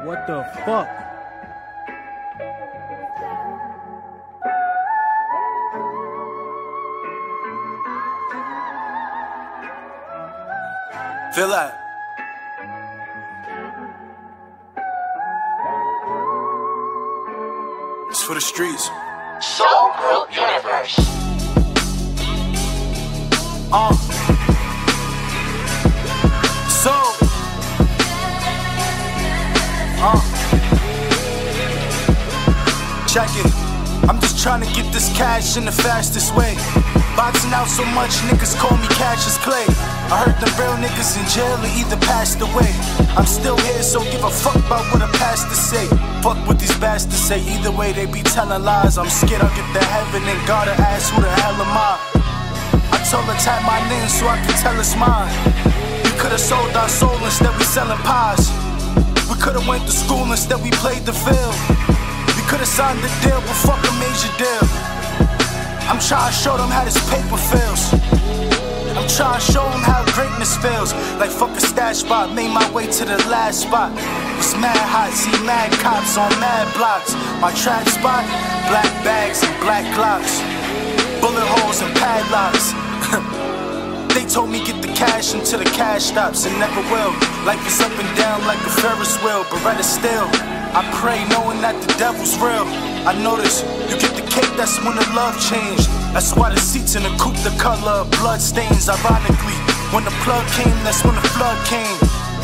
What the fuck? Feel that? It's for the streets. Soul Group Universe. Check it. I'm just trying to get this cash in the fastest way. Boxing out so much, niggas call me Cassius Clay. I heard the real niggas in jail or either passed away. I'm still here, so give a fuck about what a pastor say. Fuck what these bastards say, either way they be telling lies. I'm scared I'll get to heaven and gotta ask who the hell am I. I told her tap my name so I can tell it's mine. We could've sold our soul instead we selling pies. We could've went to school instead we played the field. We could've signed the deal, but fuck a major deal. I'm trying to show them how this paper feels. I'm trying to show them how greatness feels. Like fuck a stash spot, made my way to the last spot. It's mad hot, see mad cops on mad blocks. My trap spot, black bags and black glocks, bullet holes and padlocks. They told me get the cash until the cash stops, and never will. Life is up and down like a Ferris wheel, but rather still I pray knowing that the devil's real. I notice you get the cake, that's when the love changed. That's why the seats in the coupe the color of blood stains. Ironically, when the plug came, that's when the flood came.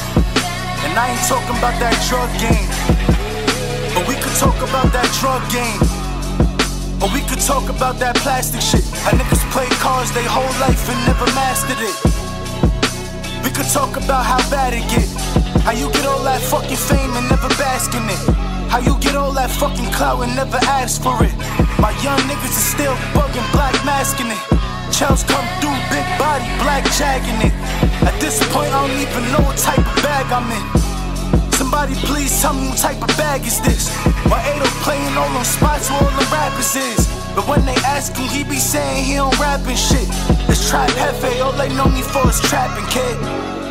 And I ain't talking about that drug game, but we could talk about that drug game. Or we could talk about that plastic shit. How niggas play cards they whole life and never mastered it. We could talk about how bad it get. How you get all that fucking fame and never bask in it. How you get all that fucking clout and never ask for it. My young niggas is still bugging, black masking it. Chels come through, big body, black jagging it. At this point I don't even know what type of bag I'm in. Somebody please tell me what type of bag is this. Why Ado playing all them spots where all the rappers is. But when they ask him, he be saying he don't rap and shit. It's Trap Hefe, all they know me for is trapping, kid.